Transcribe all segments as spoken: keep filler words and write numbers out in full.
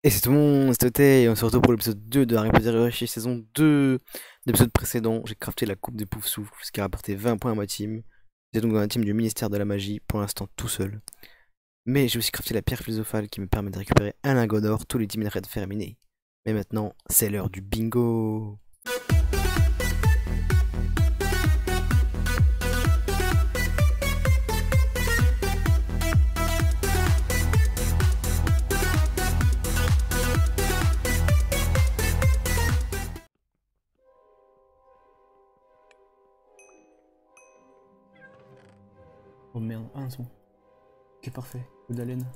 Et c'est tout le monde, c'était Théo, et on se retrouve pour l'épisode deux de Harry Potter et Rocher saison deux. L'épisode précédent, j'ai crafté la coupe de Poufsouffle, ce qui a rapporté vingt points à ma team. J'étais donc dans la team du ministère de la magie, pour l'instant tout seul. Mais j'ai aussi crafté la pierre philosophale qui me permet de récupérer un lingot d'or, tous les dix mille raids terminés. Mais maintenant, c'est l'heure du bingo. Oh merde, ah c'est bon. Ok, parfait, coup d'haleine.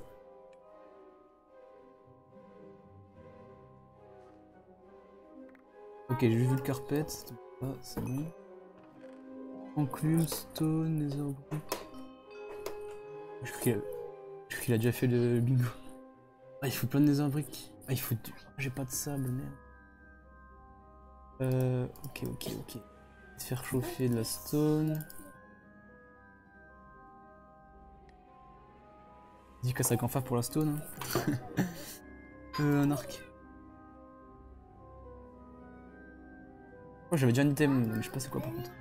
Ok, j'ai juste vu le carpet, ah, c'est bon. Enclume, stone, netherbrick. Je crois qu'il a... qu'il a déjà fait le bingo. Ah, il faut plein de netherbrick. Ah, il faut du... Ah, j'ai pas de sable, merde. Euh... Ok, ok, ok. Faire chauffer de la stone. Dis que ça qu'en faire pour la stone. Hein. euh, un arc. Oh, j'avais déjà un item, je sais pas c'est quoi par contre.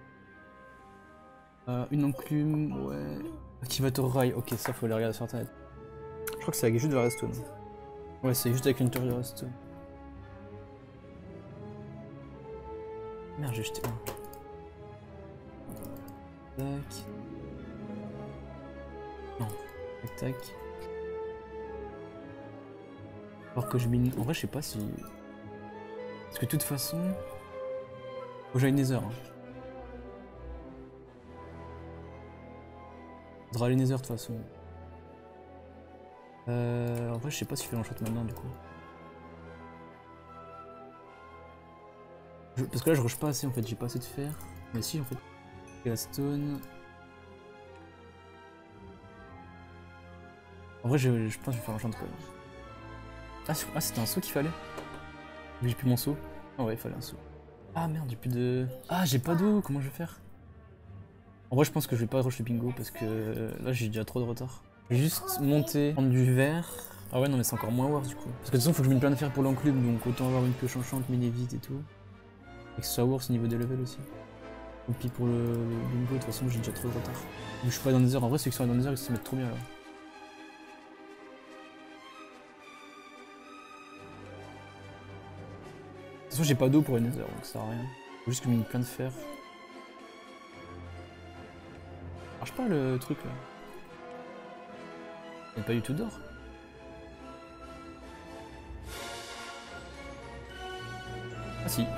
Euh, une enclume, ouais. Activator rail, ok, ça faut aller regarder sur internet. Je crois que c'est avec juste de la redstone. Ouais, c'est juste avec une tour de redstone. Merde, j'ai jeté un. Tac. Non. Tac, tac. Alors que je mine. En vrai, je sais pas si. Parce que de toute façon. Faut que j'aille Nether. Hein. Faudra aller Nether de toute façon. Euh. En vrai, je sais pas si je fais l'enchant maintenant du coup. Je... Parce que là, je rush pas assez en fait, j'ai pas assez de fer. Mais si, en fait. Et la stone. En vrai, je, je pense que je vais faire l'enchant quand même. Ah, ah c'était un saut qu'il fallait. J'ai plus mon saut. Ah ouais, il fallait un saut. Ah merde, j'ai plus de... Ah, j'ai pas d'eau, comment je vais faire? En vrai, je pense que je vais pas rush le bingo parce que là, j'ai déjà trop de retard. Je vais juste monter, prendre du verre. Ah ouais, non, mais c'est encore moins worse du coup. Parce que de toute façon, faut que je mette plein de fer pour l'enclume, donc autant avoir une pioche enchante, mine vite et tout. Et que ce soit worse au niveau des levels aussi. Et puis pour le bingo, de toute façon, j'ai déjà trop de retard. Donc je suis pas dans des heures. En vrai, ceux qui sont dans des heures, ils se mettent trop bien là. De toute façon, j'ai pas d'eau pour une nether, donc ça sert à rien. Faut juste que je mette plein de fer. Marche pas le truc là. Y'a pas du tout d'or. Ah si.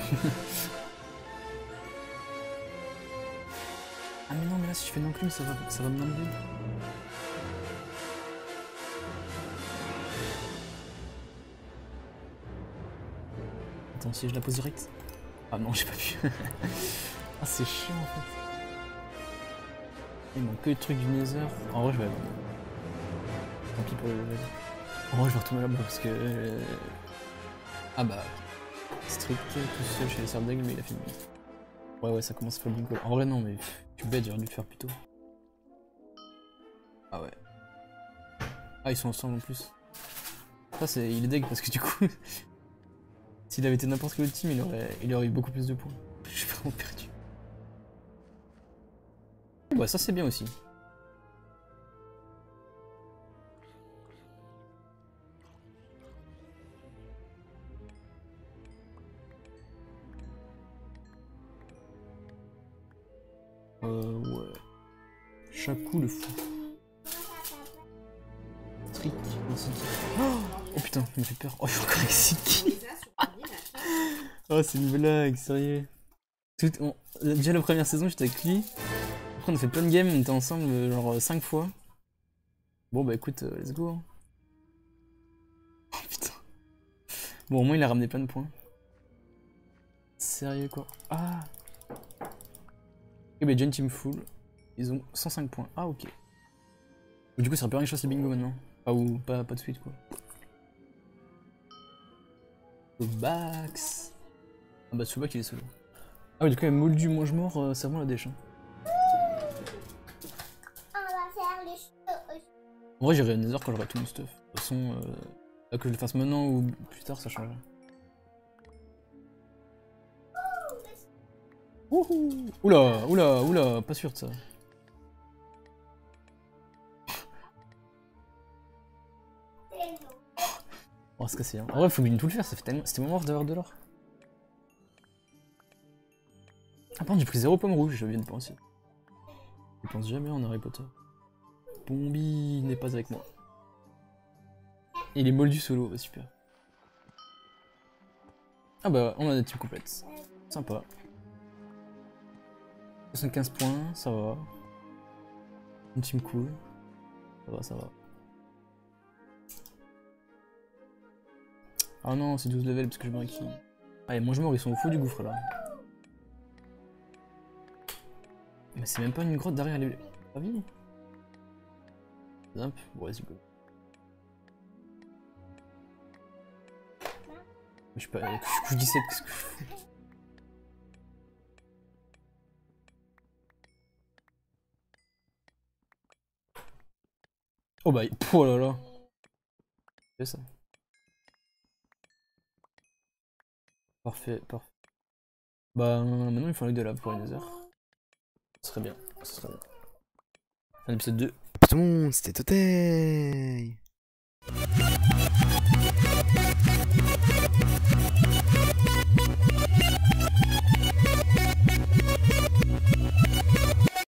Ah mais non, mais là si je fais une enclume, ça va, ça va me demander. Attends, si je la pose direct. Ah non, j'ai pas pu. Ah c'est chiant en fait. Il manque que le truc du nether. En vrai, je vais abandonner. Tant pis pour le level. En vrai, je vais retourner là-bas parce que. Euh... Ah bah. Strict tout seul chez les serres d'aigle, mais il a fini. Ouais, ouais, ça commence à faire le bingo. En vrai, non, mais tu bête, j'aurais dû le faire plus tôt. Ah ouais. Ah, ils sont ensemble en plus. Ça, c'est. Il est deg parce que du coup. S'il avait été n'importe quel autre team, il aurait... il aurait eu beaucoup plus de points. Je suis vraiment perdu. Ouais, ça c'est bien aussi. Euh, ouais. Chakou le fou. Trick, ainsi de... Oh putain, il me fait peur. Oh, je suis encore avec Siki. Oh, c'est une blague, sérieux. Tout... On... Déjà la première saison, j'étais avec lui. Après, on a fait plein de games, on était ensemble genre cinq fois. Bon, bah écoute, euh, let's go. Hein. Oh putain. Bon, au moins, il a ramené plein de points. Sérieux quoi. Ah. Et bah, déjà une team full. Ils ont cent cinq points. Ah, ok. Du coup, ça serait pas rien que je fasse le bingo maintenant. Ah, ou pas, pas de suite quoi. Bax. Ah bah Tsubak il est solo. Ah oui, du coup, il y a Moldu mange-mort, euh, servant la dèche. Hein. En vrai, j'irai à Nether quand j'aurai tout mon stuff. De toute façon, euh, Là, que je le fasse maintenant ou plus tard, ça change. Wouhou. Oula, oula, oula, pas sûr de ça. On va se casser. Hein. En vrai, faut bien tout le faire, ça fait tellement. C'était mon mort d'avoir de l'or. Ah, par contre, j'ai pris zéro pomme rouge, je viens de penser. Je pense jamais en Harry Potter. Bombi n'est pas avec moi. Il est moldu solo, bah, super. Ah bah, on a des teams complètes. Sympa. soixante-quinze points, ça va. Une team cool. Ça va, ça va. Ah non, c'est douze levels parce que je meurs qui. Ah, et moi je meurs, ils sont au fond du gouffre là. Mais c'est même pas une grotte derrière les. Ah oui. Zimp, bon, vas-y, go. Je sais pas, je couche dix-sept, qu'est-ce que je fous? Oh bah, oh là là. C'est ça. Parfait, parfait. Bah, maintenant il faut un de lave pour les nether. Ce serait bien, ce serait bien. Fin d'épisode deux. Tout le monde, c'était Totei.